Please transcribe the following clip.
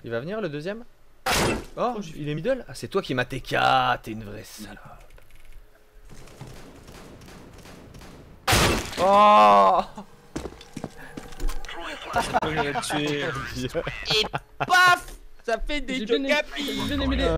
Il va venir le deuxième? Oh, il est middle? Ah, c'est toi qui m'as TK, t'es une vraie salope. Oh! Et paf! Ça fait des J'ai bien aimé les